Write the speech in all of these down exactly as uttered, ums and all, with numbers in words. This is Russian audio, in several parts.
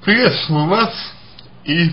Приветствую вас, и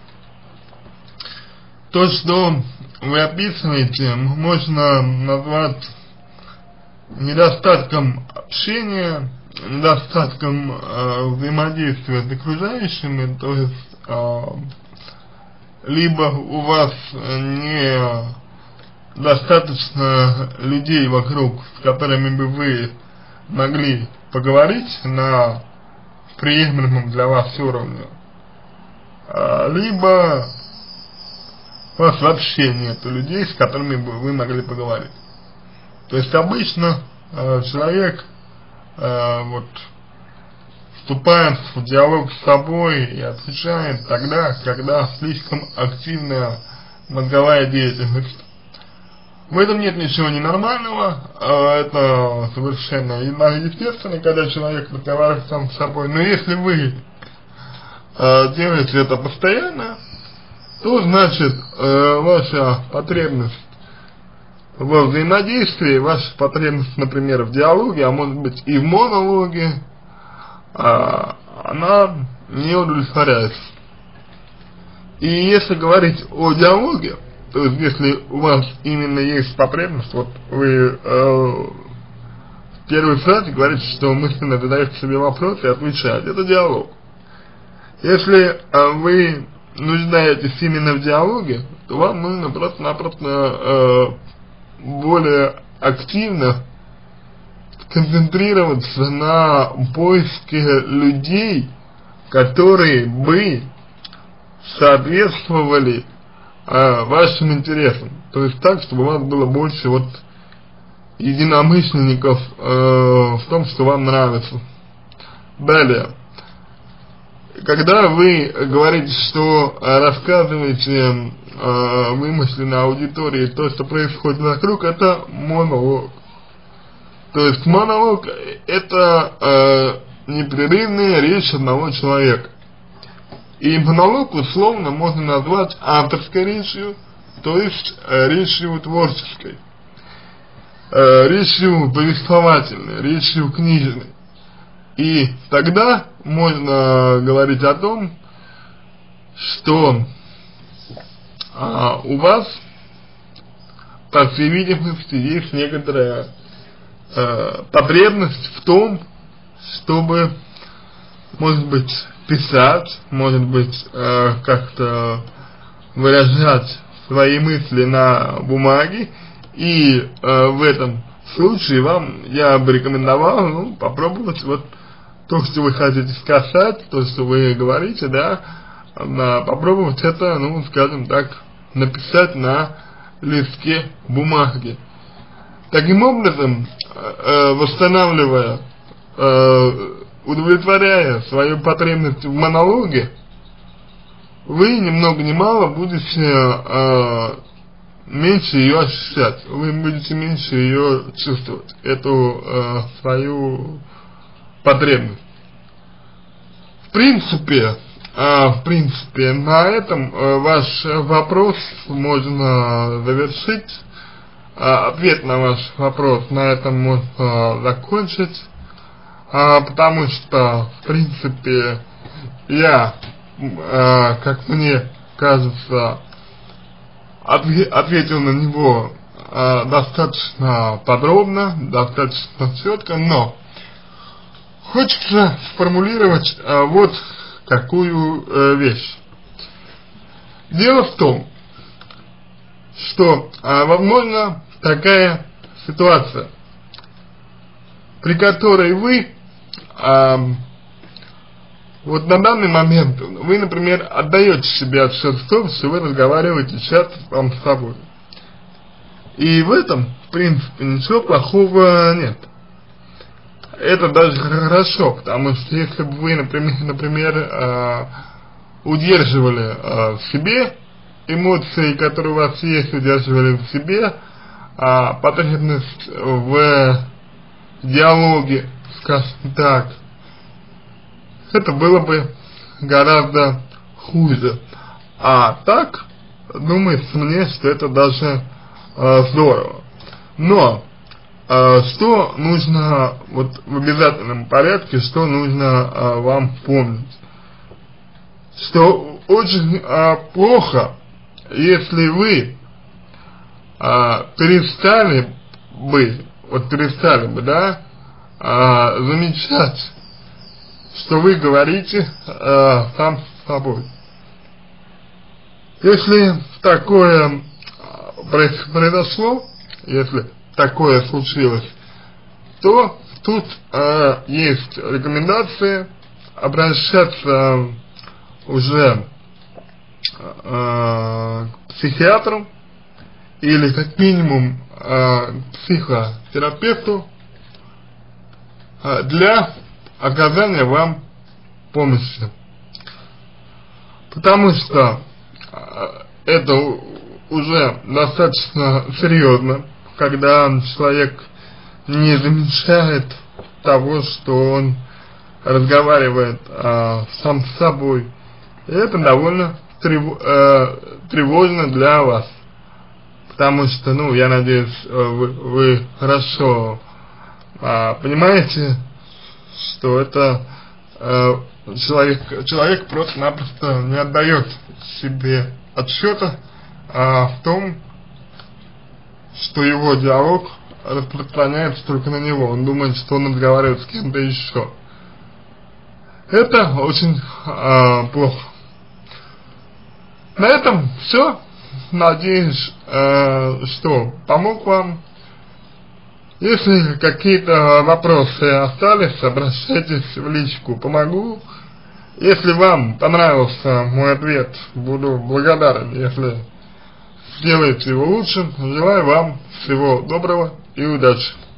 то, что вы описываете, можно назвать недостатком общения, недостатком э, взаимодействия с окружающими, то есть э, либо у вас не достаточно людей вокруг, с которыми бы вы могли поговорить на приемлемом для вас уровне, э, либо у вас вообще нет людей, с которыми бы вы могли поговорить. То есть обычно э, человек э, вот вступает в диалог с собой и отвечает тогда, когда слишком активная мозговая деятельность. В этом нет ничего ненормального, э, это совершенно естественно, когда человек разговаривает сам с собой. Но если вы э, делаете это постоянно, то значит э, ваша потребность во взаимодействии, ваша потребность, например, в диалоге, а может быть и в монологе, а, она не удовлетворяется. И если говорить о диалоге, то есть если у вас именно есть потребность, вот вы э, в первой фразе говорите, что мысленно задаете себе вопрос и отвечаете, это диалог. Если э, вы нуждаетесь именно в диалоге, то вам нужно просто-напросто э, более активно концентрироваться на поиске людей, которые бы соответствовали э, вашим интересам. То есть так, чтобы у вас было больше вот единомышленников э, в том, что вам нравится. Далее. Когда вы говорите, что э, рассказываете э, вымышленной аудитории то, что происходит вокруг, это монолог. То есть монолог — это э, непрерывная речь одного человека. И монолог условно можно назвать авторской речью, то есть э, речью творческой, э, речью повествовательной, речью книжной. И тогда можно говорить о том, что а, у вас, по всей видимости, есть некоторая а, потребность в том, чтобы, может быть, писать, может быть, а, как-то выражать свои мысли на бумаге, и а, в этом случае вам я бы рекомендовал, ну, попробовать вот то, что вы хотите сказать, то, что вы говорите, да, на, попробовать это, ну, скажем так, написать на листке бумаги. Таким образом, э, восстанавливая, э, удовлетворяя свою потребность в монологе, вы ни много ни мало будете э, меньше ее ощущать, вы будете меньше ее чувствовать, эту э, свою потребность. В принципе, э, в принципе, на этом э, ваш вопрос можно завершить, э, ответ на ваш вопрос на этом можно закончить, э, потому что, в принципе, я, э, как мне кажется, ответил на него э, достаточно подробно, достаточно четко, но хочется сформулировать э, вот какую э, вещь. Дело в том, что э, возможно такая ситуация, при которой вы э, вот на данный момент вы, например, отдаете себе отчет в том, что вы разговариваете часто сам с собой. И в этом, в принципе, ничего плохого нет. Это даже хорошо, потому что если бы вы, например, например э, удерживали э, в себе эмоции, которые у вас есть, удерживали в себе э, потребность в диалоге, скажем так, это было бы гораздо хуже. А так, думается мне, что это даже э, здорово. Но э, что нужно вот в обязательном порядке, что нужно э, вам помнить? что очень а, плохо, если вы а, перестали бы, вот перестали бы, да, а, замечать, что вы говорите а, сам с собой. Если такое произошло, если такое случилось, то тут э, есть рекомендации обращаться уже э, к психиатру или как минимум э, к психотерапевту э, для оказания вам помощи. Потому что э, это уже достаточно серьезно, когда человек не замечает того, что он разговаривает а, сам с собой. И это довольно трев, э, тревожно для вас. Потому что, ну, я надеюсь, вы, вы хорошо а, понимаете, что это э, человек, человек просто-напросто не отдает себе отсчета а, в том, что его диалог распространяется только на него. Он думает, что он разговаривает с кем-то еще. Это очень а, плохо. На этом все. Надеюсь, а, что помог вам. Если какие-то вопросы остались, обращайтесь в личку, помогу. Если вам понравился мой ответ, буду благодарен, если сделайте его лучше. Желаю вам всего доброго и удачи.